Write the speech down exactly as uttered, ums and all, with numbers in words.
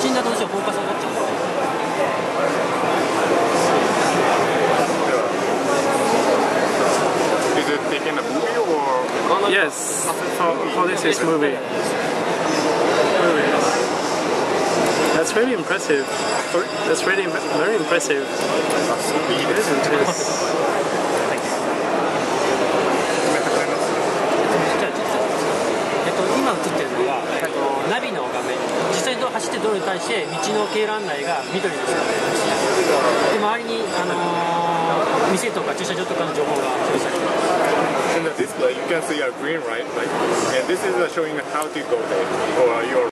信だとどうしてもフォーカスが取っちゃうんですね。 Is it taking a movie or? Yes, for, for this is movie. Movies. That's really impressive. That's really very impressive. Isn't it? 今映ってるのが、えっと、ナビの画面、実際に走って道路に対して道の経路案内が緑になっています。で、周りに、あのー、店とか駐車場とかの情報が表示されています。 In the display, you can see a green light, like, and this is showing how to go there, or your